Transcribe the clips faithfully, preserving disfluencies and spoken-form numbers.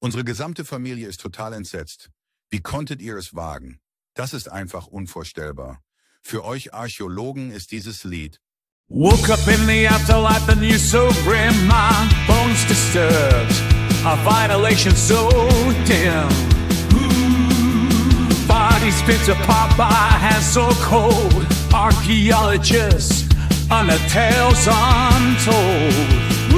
Unsere gesamte Familie ist total entsetzt. Wie konntet ihr es wagen? Das ist einfach unvorstellbar. Für euch Archäologen ist dieses Lied. Woke up in the afterlife, the news so grim, my bones disturbed, our vitalation so dim. Bodies picked apart by hands so cold, archaeologists on the tales untold.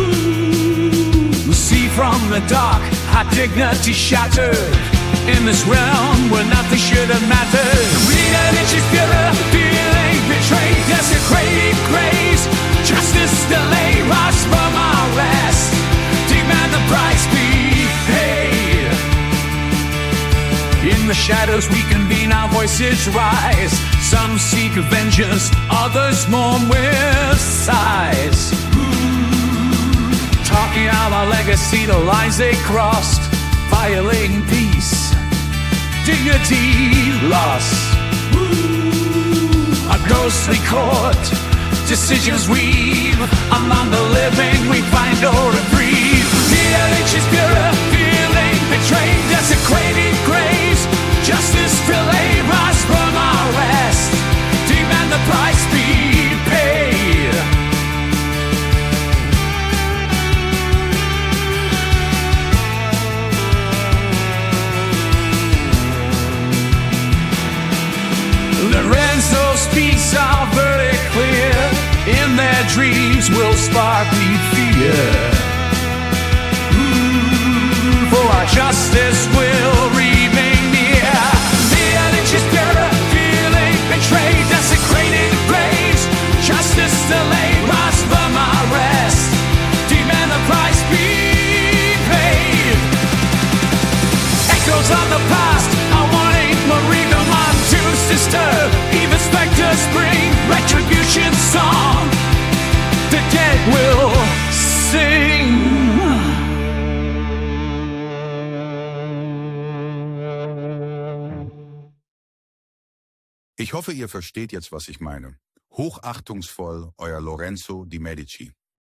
We see from the dark our dignity shattered in this realm where nothing should have mattered. Read an itchy spirit, feeling betrayed, desecrated grace. Justice delayed, rise from our rest. Demand the price be paid. In the shadows we convene, our voices rise. Some seek vengeance, others mourn with sighs. Talking out our legacy, the lines they crossed, violating peace, dignity lost. A ghostly court, decisions weave. Among the living we find no reprieve. The ancient spirit, feeling betrayed, desecrated graves. Justice delayed, rise from our rest. Demand the price be paid. Lorenzo speaks our verdict clear. In their dreams will spark the fear. Ooh, for our justice will remain near. The energy spirit, feeling betrayed, desecrated graves. Justice delayed, rise from our rest. Demand the price be paid. Echoes of the past are warning Marie Vermont to disturb. Even specters bring retribution song. The dead will sing. Ich hoffe, ihr versteht jetzt, was ich meine. Hochachtungsvoll, euer Lorenzo di Medici.